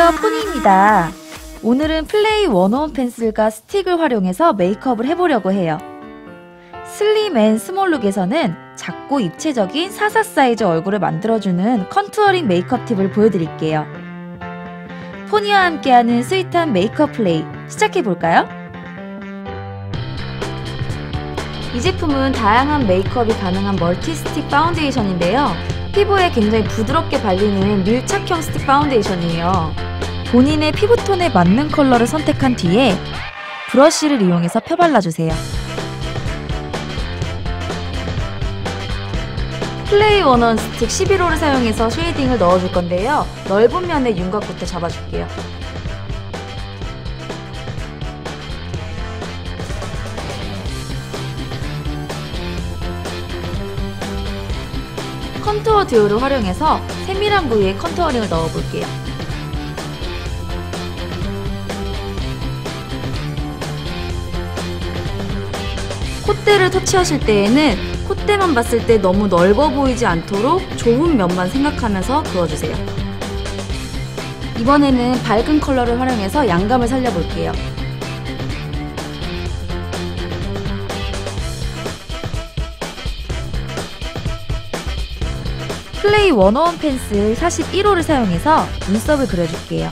안녕하세요, 포니입니다. 오늘은 플레이 101 펜슬과 스틱을 활용해서 메이크업을 해보려고 해요. 슬림 앤 스몰룩에서는 작고 입체적인 44 사이즈 얼굴을 만들어주는 컨투어링 메이크업 팁을 보여드릴게요. 포니와 함께하는 스윗한 메이크업 플레이 시작해볼까요? 이 제품은 다양한 메이크업이 가능한 멀티 스틱 파운데이션인데요. 피부에 굉장히 부드럽게 발리는 밀착형 스틱 파운데이션이에요. 본인의 피부톤에 맞는 컬러를 선택한 뒤에 브러쉬를 이용해서 펴발라주세요. 플레이 101 스틱 11호를 사용해서 쉐이딩을 넣어줄 건데요. 넓은 면에 윤곽부터 잡아줄게요. 컨투어 듀오를 활용해서 세밀한 부위에 컨투어링을 넣어볼게요. 콧대를 터치하실 때에는 콧대만 봤을 때 너무 넓어 보이지 않도록 좁은 면만 생각하면서 그어주세요. 이번에는 밝은 컬러를 활용해서 양감을 살려볼게요. 플레이 101 펜슬 41호를 사용해서 눈썹을 그려줄게요.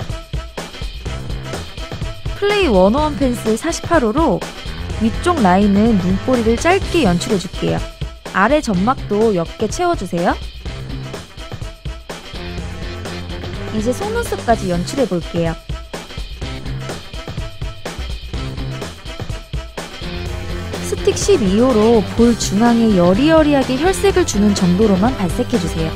플레이 101 펜슬 48호로 위쪽 라인은 눈꼬리를 짧게 연출해줄게요. 아래 점막도 옅게 채워주세요. 이제 속눈썹까지 연출해볼게요. 스틱 12호로 볼 중앙에 여리여리하게 혈색을 주는 정도로만 발색해주세요.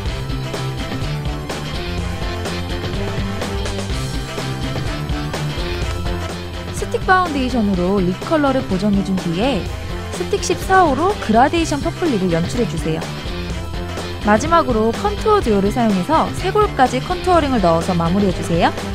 스틱 파운데이션으로 립 컬러를 보정해준 뒤에 스틱 14호로 그라데이션 퍼플립을 연출해주세요. 마지막으로 컨투어 듀오를 사용해서 쇄골까지 컨투어링을 넣어서 마무리해주세요.